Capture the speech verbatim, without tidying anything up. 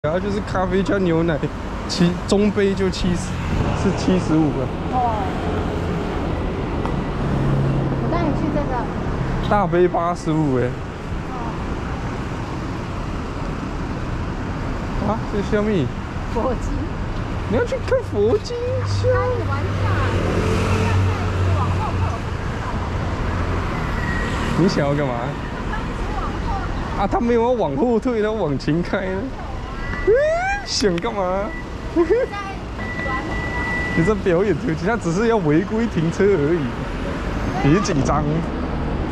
然后就是咖啡加牛奶，七中杯就七十，是七十五了。 哦，我带你去这个。 大杯八十五哎。哦。啊，这是什么？ 佛经。 你要去看佛经箱？ 那你玩一下，往后退。 你想要干嘛？啊，他没有要往后退，他往前开呢。想干嘛？你在表演特技，他只是要违规停车而已。别紧张。